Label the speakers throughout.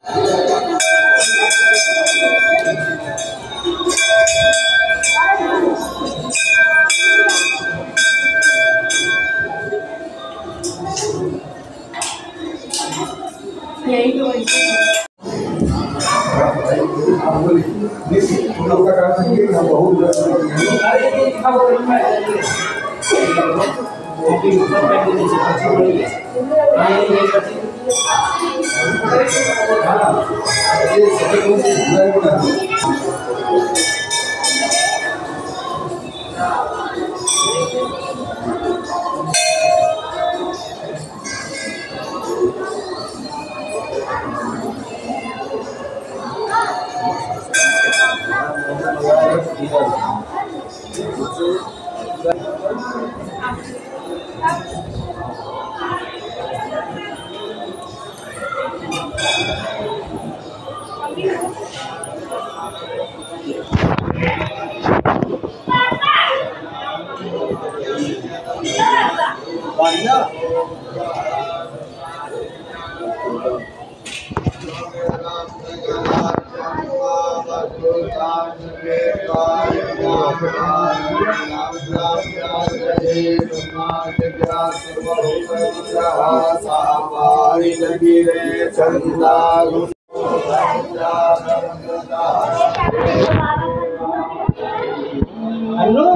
Speaker 1: यही तो वैसे हेलो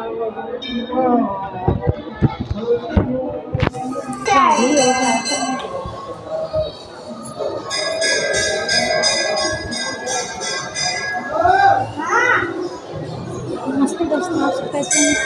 Speaker 1: नमस्ते दोस्तों, आप सब कैसे हैं?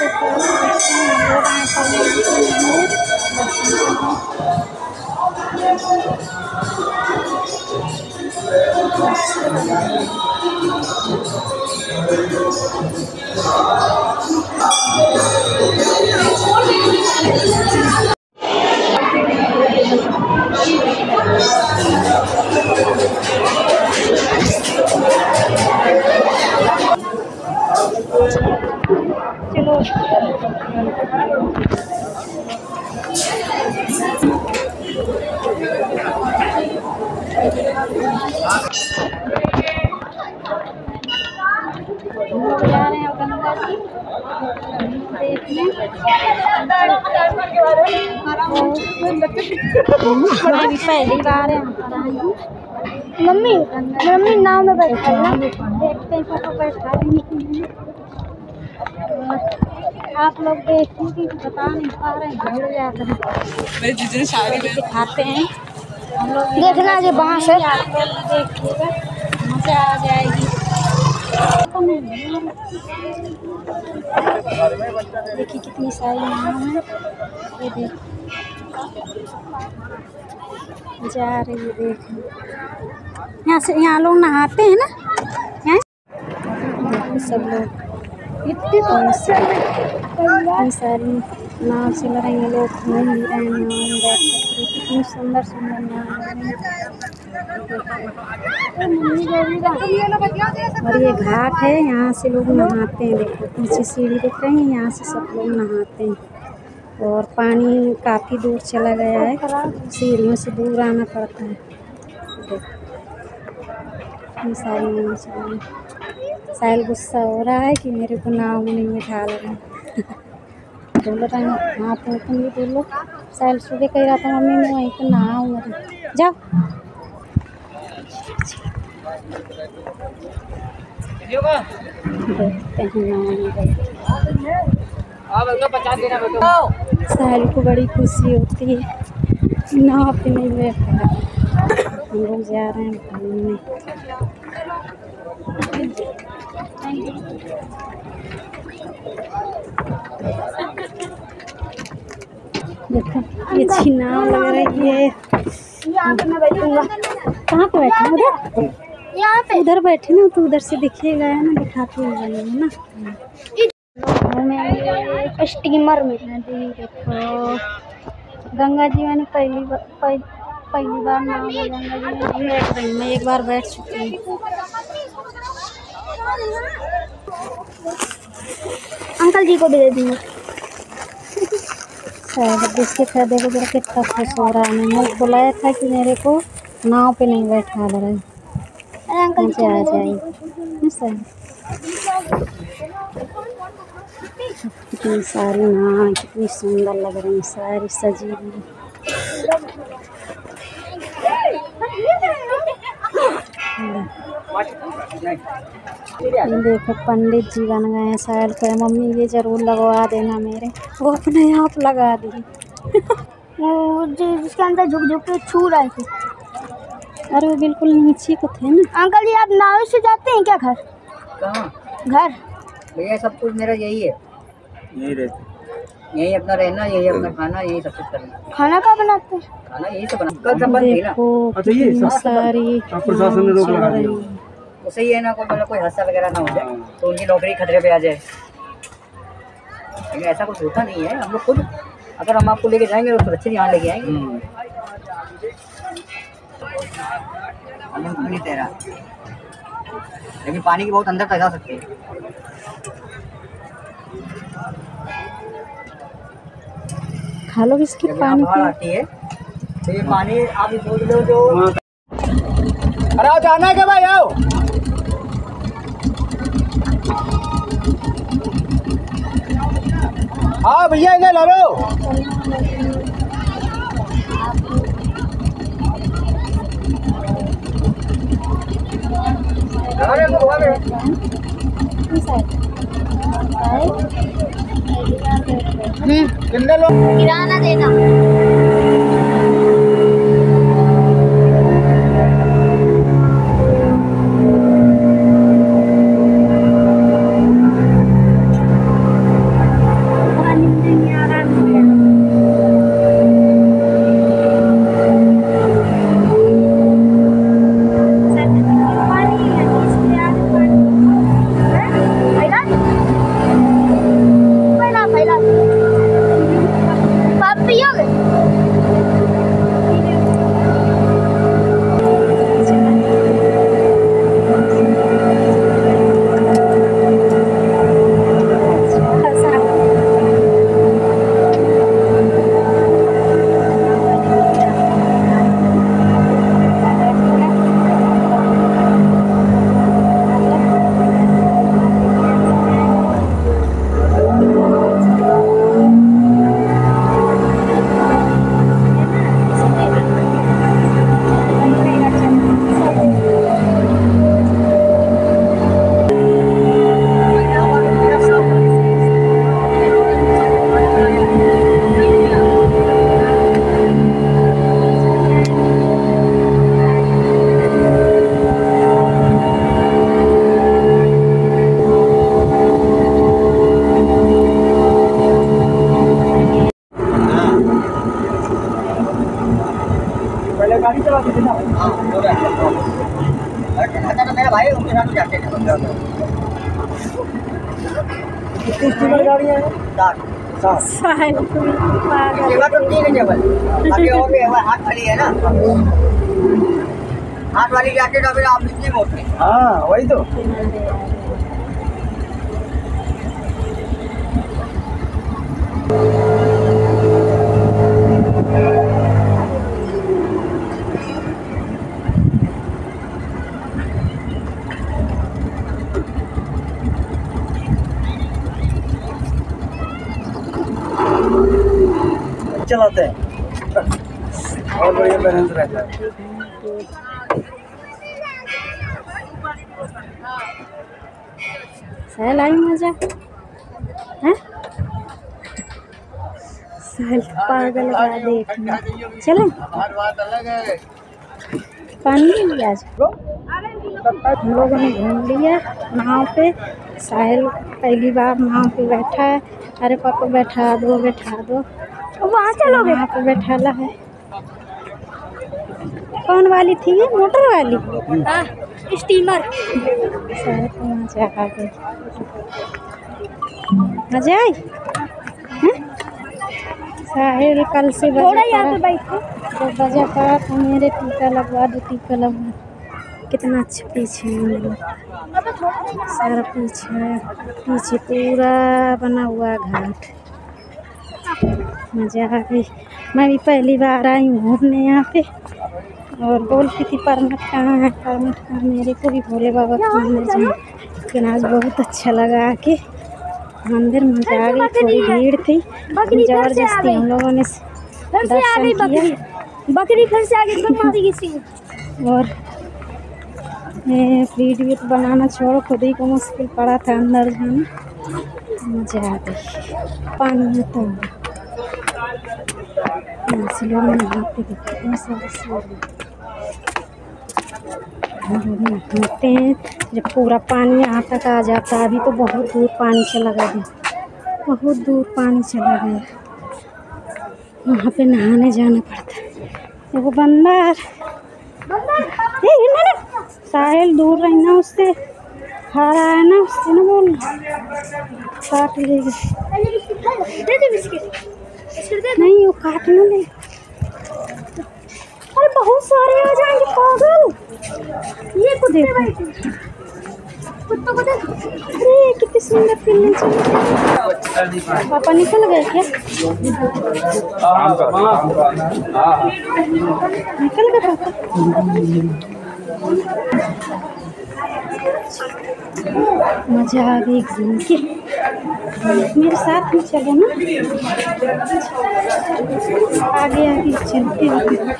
Speaker 1: चलो जा रहे हैं गंगा जी देखने। पहली बार है मम्मी मम्मी नाव में बैठा है, देखते हैं फोटो बैठा लेंगे। आप लोग देखिए कि बता नहीं पा रहे हैं, भूल जाकर दिखाते हैं हम लोग। देखना जो वहाँ से आप लोग देखिएगा, मजा आ जाएगी। देखिए कितनी सारी नाव है, ये देख जा रही है। देखिए यहाँ से, यहाँ लोग नहाते हैं ना, यहाँ सब लोग इतनी सारी नाव से लड़ेंगे लोग, घूम भी रहे हैं नाव में बैठ कर। कितनी सुंदर सुंदर नाव है। और ये घाट है, यहाँ से लोग नहाते हैं। देखो पीछे सीढ़ी दिख रही है, यहाँ से सब लोग नहाते हैं। और पानी काफ़ी दूर चला गया है, सीढ़ियों से दूर आना पड़ता है। देखो सारी नाव चल, साहिल गुस्सा हो रहा है कि मेरे को नाव में नहीं बैठा रहे हैं। बोल रहे हैं हाँ तुम भी बोलो। साहिल सुबह कह रहा था मम्मी मैं वहीं पर नहाऊँ, जाओ। साहिल को बड़ी खुशी होती है नाव पे नहीं बैठा। हम लोग जा रहे हैं घूमने। देखो ये अच्छी नाव लग रही है। यहाँ पे मैं बैठूंगा। कहाँ पे बैठे? उधर, यहाँ पे उधर बैठे ना तो उधर से दिखेगा है ना, दिखाते हुए जाएंगे ना। हमें स्टीमर में नदी देखो। गंगा जी मैंने पहली बार नाव में गंगा जी में नहीं बैठ रही, मैं एक बार बैठ चुकी हूँ। अंकल जी को भी दे दूँगा। देखिए देखो जरा कितना खुश हो रहा है। मैंने बुलाया था कि मेरे को नाव पे नहीं बैठा रहे, नीचे आ जाइए। कितनी सारी नाव, कितनी सुंदर लग रही है, सारी सजी हुई। देखो पंडित जी बन गए हैं शायद। तो मम्मी ये जरूर लगवा देना मेरे, वो अपने आप लगा दी।
Speaker 2: वो जिसके अंदर झुक झुक के छू रहे थे।
Speaker 1: अरे वो बिल्कुल नीचे को थे ना।
Speaker 2: अंकल जी आप नाव से जाते हैं क्या घर?
Speaker 3: कहाँ?
Speaker 2: घर
Speaker 3: भैया सब कुछ मेरा यही है, यही रहते, यही अपना रहना, यही अपना खाना, यही सब कुछ करना।
Speaker 2: खाना कहाँ बनाते हैं?
Speaker 3: खाना यही सब बना, कल सब बन गई ना।
Speaker 1: अच्छा ये सारी
Speaker 4: प्रशासन ने रोक लगा दी।
Speaker 3: तो सही है ना, कोई हादसा वगैरह ना हो जाए तो उनकी नौकरी खतरे पे आ जाए। लेकिन ऐसा कुछ होता नहीं है। हम लोग खुद अगर हम आपको लेके जाएंगे तो सुरक्षित यहाँ लेके आएंगे। हम नहीं तैरा, लेकिन पानी की बहुत अंदर तक जा सकते हैं।
Speaker 1: खा लो बिस्किट, पानी
Speaker 3: बाहर आती है तो ये पानी आप सोच लो जो। अरे आओ, जाना है क्या भाई? आओ हाँ भैया इधर ला लो। कितने लोग?
Speaker 2: किराना देना।
Speaker 3: गाड़ी चलाते थे ना। मेरा भाई उनके साथ जाते थे। कितनी स्टीमर गाड़ियाँ हैं? 7 तो 3 है केवल, बाकी और भी हाथ खड़ी है ना। हाथ वाली जाते तो फिर आप इतनी मोटी। हाँ वही तो। चलाते हैं और बढ़िया बैलेंस रहता है।
Speaker 1: सहल आई मजा है। सहल पागल का देखना। चले
Speaker 3: बात अलग है।
Speaker 1: पानी भी आज हम लोगों ने घूम लिया नाव पे। साहिल पहली बार नाव पे बैठा है। अरे पापा बैठा दो बैठा दो।
Speaker 2: वहाँ चलोगे?
Speaker 1: वहाँ पे बैठाला है। कौन वाली थी ये? मोटर वाली?
Speaker 2: हाँ स्टीमर।
Speaker 1: साहिल को मजा आ गई। मजा आई? साहिल कल से
Speaker 2: थोड़ा यहाँ पे बैठो।
Speaker 1: तो बजा पड़ा तो मेरे टीका लगवा दो, टीका लगवा। कितना अच्छा पीछे सारा पीछे पूरा बना हुआ घाट। मजा आ गई। मैं भी पहली बार आई हूँ घूमने यहाँ पे। और बोलती थी परमठ कहाँ है, परमठ कहाँ। मेरे को भी भोले बाबा के मंदिर जाना, लेकिन आज बहुत अच्छा लगा आके मंदिर में। जा गई, थोड़ी भीड़ थी, जबरदस्ती हम लोगों ने दर्शन किया।
Speaker 2: बकरी फिर से आगे मारी किसी।
Speaker 1: और ये वीडियो तो बनाना छोड़ो, खुद ही को मुश्किल पड़ा था अंदर जाना। मजा आ गई पानी में। तो लोग नहाते दिखते नहाते हैं जब पूरा पानी यहाँ तक आ जाता है। अभी तो बहुत दूर पानी चला गया, बहुत दूर पानी चला गया, वहाँ पे नहाने जाना पड़ता है। वो बंदर साहिल दूर रहना, उससे हारा है ना, उससे ना बोल काट लेगी। नहीं वो काट ना ले। अरे बहुत सारे आ जाएंगे पागल। ये को देखो, कुत्तों को देखो। अरे कितनी सुंदर पिल्ली चली। पापा निकल गए क्या? निकल गए पापा। मजा आ गई घूम के। मेरे साथ में चलो ना, आगे आगे चलते हैं।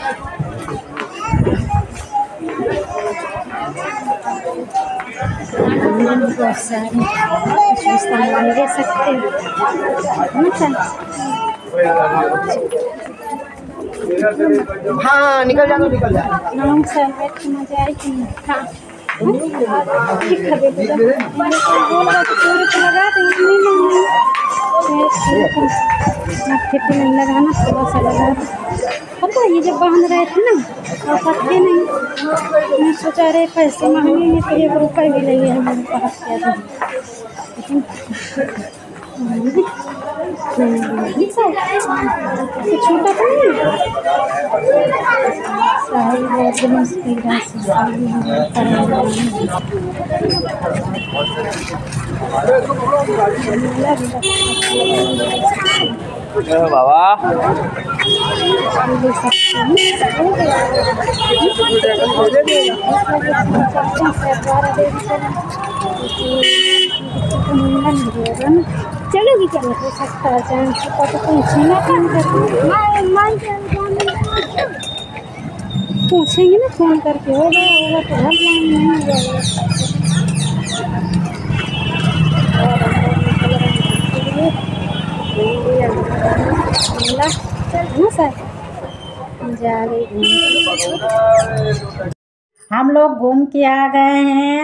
Speaker 1: बहुत सारे सामान ले सकते हैं ना।
Speaker 3: हाँ निकल जा।
Speaker 1: नाम से बैठ के मजा आई कि हाँ मत्थे पे नहीं लगाना, थोड़ा सा लगा। पता ये जब बांध रहे थे ना और पत्ते नहीं, मैं सोचा रहे पैसे मांगेंगे तो 1 रुपये भी लगे हमारे पास। क्या छोटा था साहिल बहुत मुश्किल
Speaker 4: बाबा
Speaker 1: चलोगी क्या? हो सकता है जान तो पूछेंगे पूछेंगे ना फोन करके। होगा होगा तो हर लाइन नहीं हो जाएगा। जा गई। हम लोग घूम के आ गए हैं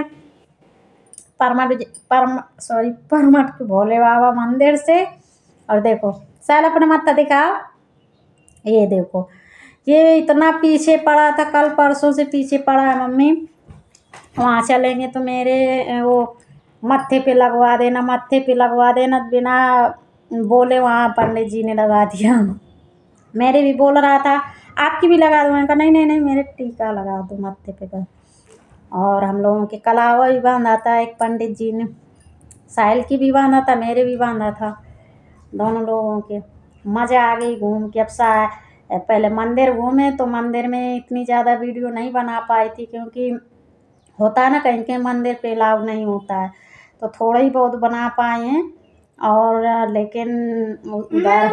Speaker 1: परमठ के भोले बाबा मंदिर से। और देखो साल अपने माता दिखाओ, ये देखो ये इतना पीछे पड़ा था, कल परसों से पीछे पड़ा है। मम्मी वहाँ चलेंगे तो मेरे वो मत्थे पे लगवा देना, मत्थे पे लगवा देना। बिना बोले वहाँ पंडित जी ने लगा दिया। मेरे भी बोल रहा था आपकी भी लगा दो, मैंने कहा नहीं मेरे टीका लगा दो मत्थे पे कर। और हम लोगों के कलावा भी बांधा था एक पंडित जी ने, साहिल की भी बांधा था, मेरे भी बांधा था, दोनों लोगों के। मज़ा आ गई घूम के। अब पहले मंदिर घूमे तो मंदिर में इतनी ज़्यादा वीडियो नहीं बना पाई थी, क्योंकि होता है ना कहीं कहीं मंदिर पे अलाउ नहीं होता है, तो थोड़ा ही बहुत बना पाए हैं। और लेकिन उधर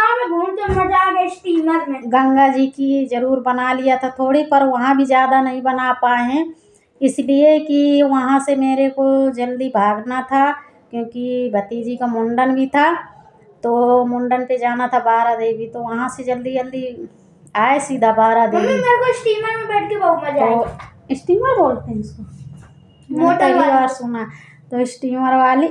Speaker 1: स्टीमर में गंगा जी की ज़रूर बना लिया था थोड़ी, पर वहाँ भी ज़्यादा नहीं बना पाए हैं, इसलिए कि वहाँ से मेरे को जल्दी भागना था, क्योंकि भतीजी का मुंडन भी था। तो मुंडन पे जाना था बारा देवी, तो वहाँ से जल्दी आए सीधा बारा देवी।
Speaker 2: मेरे को स्टीमर में बैठ के बहुत मजा आया।
Speaker 1: तो स्टीमर बोलते हैं इसको, मोटर पहली बार सुना। तो स्टीमर वाली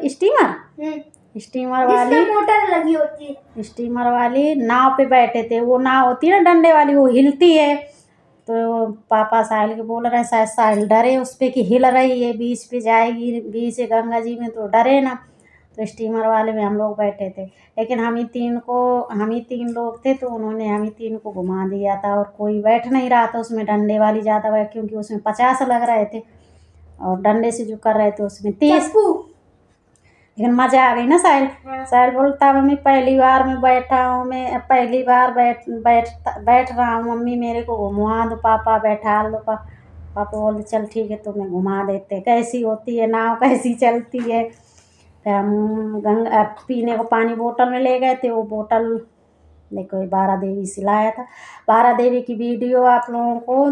Speaker 2: मोटर लगी होती है,
Speaker 1: स्टीमर वाली नाव पे बैठे थे। वो नाव होती है ना डंडे वाली, वो हिलती है। तो पापा साहिल के बोल रहे हैं, शायद साहिल डरे उस पर कि हिल रही है, बीच पे जाएगी बीच गंगा जी में, तो डरे ना। तो स्टीमर वाले में हम लोग बैठे थे, लेकिन हम ही 3 लोग थे, तो उन्होंने हम ही 3 को घुमा दिया था। और कोई बैठ नहीं रहा था उसमें डंडे वाली ज़्यादा बैठ, क्योंकि उसमें 50 लग रहे थे और डंडे से जो कर रहे थे उसमें 30। लेकिन मज़ा आ गई ना। साहिल साहिल बोलता मम्मी पहली बार मैं बैठा हूँ, मैं पहली बार बैठ रहा हूँ मम्मी, मेरे को घुमा दो पापा, बैठा दो पापा बोलते चल ठीक है तुम्हें घुमा देते, कैसी होती है नाव, कैसी चलती है। फिर हम गंगा पीने को पानी बोतल में ले गए थे, वो बोतल देखो 12 देवी से लाया था। 12 देवी की वीडियो आप लोगों को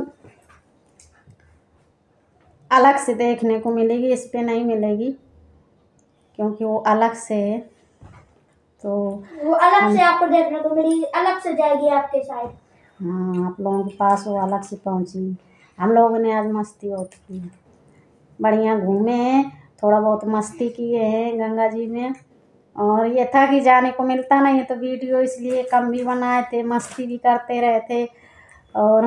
Speaker 1: अलग से देखने को मिलेगी, इस पे नहीं मिलेगी क्योंकि वो अलग से है, तो
Speaker 2: वो अलग से आपको देखने को मिलेगी, अलग से जाएगी आपके साइड।
Speaker 1: हाँ आप लोगों के पास वो अलग से पहुँची। हम लोगों ने आज मस्ती बहुत की, बढ़िया घूमे हैं, थोड़ा बहुत मस्ती किए हैं गंगा जी में। और ये था कि जाने को मिलता नहीं है तो वीडियो इसलिए कम भी बनाए थे, मस्ती भी करते रहे थे और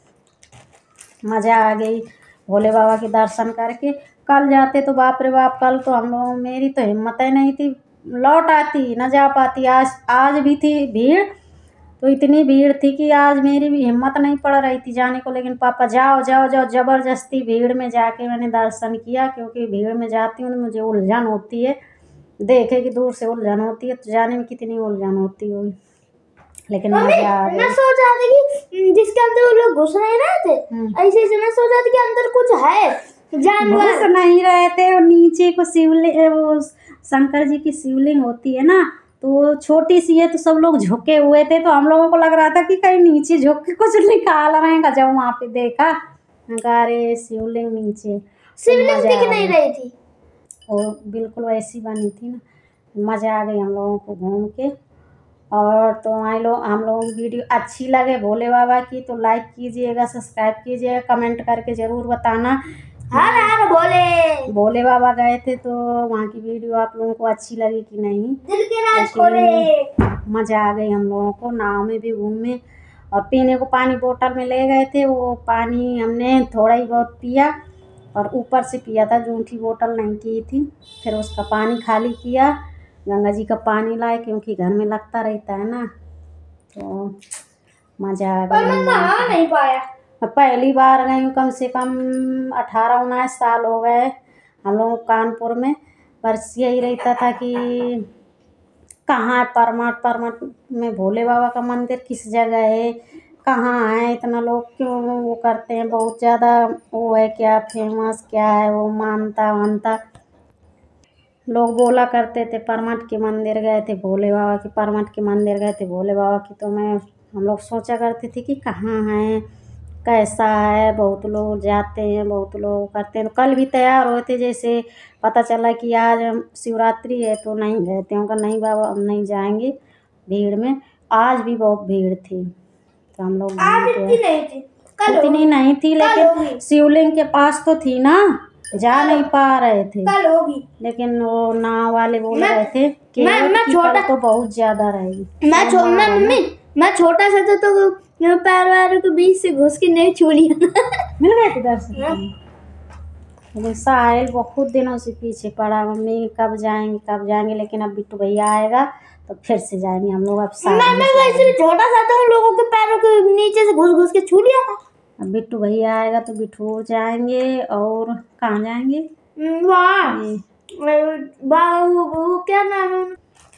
Speaker 1: मज़ा आ गई भोले बाबा के दर्शन करके। कल जाते तो बाप रे बाप, कल तो हम लोगों मेरी तो हिम्मत ही नहीं थी, लौट आती न जा पाती। आज भी थी भीड़, तो इतनी भीड़ थी कि आज मेरी भी हिम्मत नहीं पड़ रही थी जाने को, लेकिन पापा जाओ जाओ जाओ, ज़बरदस्ती भीड़ में जाके मैंने दर्शन किया। क्योंकि भीड़ में जाती हूँ मुझे उलझन होती है, देखे कि दूर से उलझन होती है, तो जाने में कितनी उलझन होती होगी, लेकिन मज़ा आ
Speaker 2: मैं
Speaker 1: गया।
Speaker 2: सोच रहा था कि जिसके अंदर वो लोग घुस नहीं रहे थे, ऐसे ऐसे मैं सोच रहा था कि अंदर कुछ है जानवर।
Speaker 1: घुस नहीं रहे थे, और नीचे को शिवलिंग, वो शंकर जी की शिवलिंग होती है ना, तो वो छोटी सी है तो सब लोग झुके हुए थे, तो हम लोगों को लग रहा था कि कहीं नीचे झुक के कुछ निकाल रहे हैं। जब वहाँ पे देखा अरे शिवलिंग नीचे,
Speaker 2: शिवलिंग दिख नहीं रही थी,
Speaker 1: और बिल्कुल वैसी बनी थी ना। मज़ा आ गई हम लोगों को घूम के। और तो हम लोगों की वीडियो अच्छी लगे भोले बाबा की तो लाइक कीजिएगा, सब्सक्राइब कीजिएगा, कमेंट करके ज़रूर बताना।
Speaker 2: हर हर
Speaker 1: भोले बाबा गए थे तो वहाँ की वीडियो आप लोगों को अच्छी लगी कि नहीं।
Speaker 2: दिल के राज खोले।
Speaker 1: मज़ा आ गई हम लोगों को, नाव में भी घूमे और पीने को पानी बोतल में ले गए थे, वो पानी हमने थोड़ा ही बहुत पिया और ऊपर से पिया था, जूठी बोतल नहीं की थी। फिर उसका पानी खाली किया, गंगा जी का पानी लाए क्योंकि घर में लगता रहता है ना, तो मज़ा आ
Speaker 2: पर मैं
Speaker 1: गया।
Speaker 2: नहा नहीं पाया,
Speaker 1: पहली बार गई हूँ, कम से कम 18-19 साल हो गए हम लोग कानपुर में। पर यही रहता था कि कहाँ है परमठ में भोले बाबा का मंदिर किस जगह है, कहाँ है, इतना लोग क्यों वो करते हैं, बहुत ज़्यादा वो है क्या फेमस, क्या है वो मानता लोग बोला करते थे परमठ के मंदिर गए थे भोले बाबा के, परमठ के मंदिर गए थे भोले बाबा की। तो हम लोग सोचा करते थे कि कहाँ है, कैसा है, बहुत लोग जाते हैं, बहुत लोग करते हैं। तो कल भी तैयार हुए थे, जैसे पता चला कि आज शिवरात्रि है तो नहीं गए थे, उनका नहीं बाबा हम नहीं जाएंगे भीड़ में। आज भी बहुत भीड़ थी तो हम लोग
Speaker 2: आज इतनी नहीं थी,
Speaker 1: इतनी नहीं थी, लेकिन शिवलिंग के पास तो थी ना, जा नहीं पा रहे थे।
Speaker 2: कल होगी,
Speaker 1: लेकिन वो नाव वाले बोल रहे थे कि
Speaker 2: मैं छोटा
Speaker 1: तो बहुत ज्यादा रहेगी।
Speaker 2: मैं छोटा सा था तो पैर वारों के बीच से घुस के नहीं छू लिया।
Speaker 1: मिल गए थे दर्शन, लेकिन साहिल बहुत दिनों से पीछे पड़ा, मम्मी कब जाएंगे, लेकिन अब बिट्टू भैया आएगा तो फिर से जाएंगे हम लोग। अब
Speaker 2: मैं वैसे भी छोटा सा था, उन लोगों के पैरों के नीचे से घुस के छू लिया था।
Speaker 1: अब बिट्टू भैया आएगा तो बिट्टू जाएंगे। और कहाँ जाएंगे,
Speaker 2: वो क्या नाम है,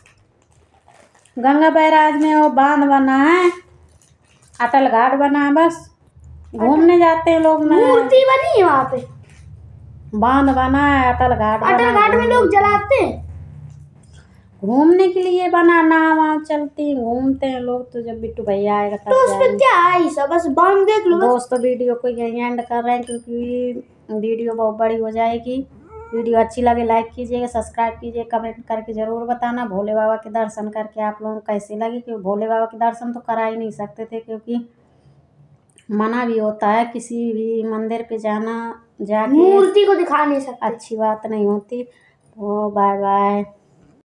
Speaker 1: गंगा बैराज में वो बांध बना है, अटल घाट बना है, बस घूमने जाते हैं लोग।
Speaker 2: मूर्ति बनी है वहाँ पे,
Speaker 1: बांध बना है, अटल घाट
Speaker 2: में लोग जलाते हैं,
Speaker 1: घूमने के लिए बना, नाव चलती घूमते हैं लोग। तो जब बिट्टू भैया आएगा तब
Speaker 2: तो उसमें क्या है सब, बस बांध देख लो।
Speaker 1: दोस्तों वीडियो को यही एंड कर रहे हैं क्योंकि वीडियो बहुत बड़ी हो जाएगी। वीडियो अच्छी लगे लाइक कीजिएगा, सब्सक्राइब कीजिए, कमेंट करके ज़रूर बताना भोले बाबा के दर्शन करके आप लोगों को कैसे लगे। क्योंकि भोले बाबा के दर्शन तो करा ही नहीं सकते थे, क्योंकि मना भी होता है किसी भी मंदिर पे जाना, जाके
Speaker 2: मूर्ति को दिखा नहीं सकते,
Speaker 1: अच्छी बात नहीं होती। तो बाय बाय।